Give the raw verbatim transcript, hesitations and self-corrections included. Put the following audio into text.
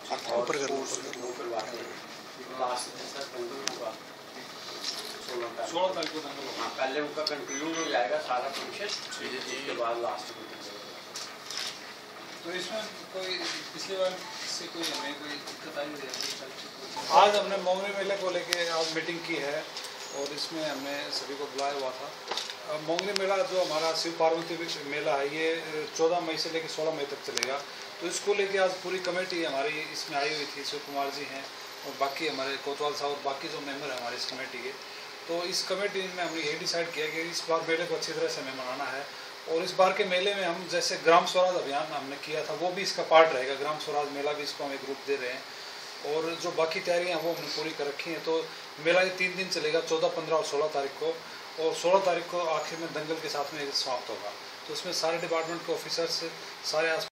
ऊपर स्पोर्ट्स वो करवाते हैं। लास्ट दिन सर दंगल हुआ सोलह तारीख सोलह तारीख को दंगल होगा। हाँ, पहले उनका कंक्लूड हो जाएगा सारा फंक्शन, उसके बाद लास्ट को दंगल होगा। तो इसमें कोई पिछली बार से कोई हमें कोई दिक्कत आई है? आज हमने मोंगरी मेले को लेके आज मीटिंग की है और इसमें हमने सभी को बुलाया हुआ था। मोंगरी मेला जो हमारा शिव पार्वती मेला है ये चौदह मई से लेकर सोलह मई तक चलेगा। तो इसको लेके आज पूरी कमेटी हमारी इसमें आई हुई थी। शिव कुमार जी हैं और बाकी हमारे कोतवाल साहब और बाकी जो मेंबर हैं हमारे इस कमेटी के। तो इस कमेटी में हमने ये डिसाइड किया कि इस बार मेले को अच्छी तरह से हमें मनाना है और इस बार के मेले में हम जैसे ग्राम स्वराज अभियान हमने किया था वो भी इसका पार्ट रहेगा। ग्राम स्वराज मेला भी इसको हम एक रूप दे रहे हैं और जो बाकी तैयारियां वो हमने पूरी कर रखी हैं। तो मेला ये तीन दिन चलेगा, चौदह, पंद्रह और सोलह तारीख को, और सोलह तारीख को आखिर में दंगल के साथ में समाप्त होगा। तो उसमें सारे डिपार्टमेंट के ऑफिसर्स, सारे आस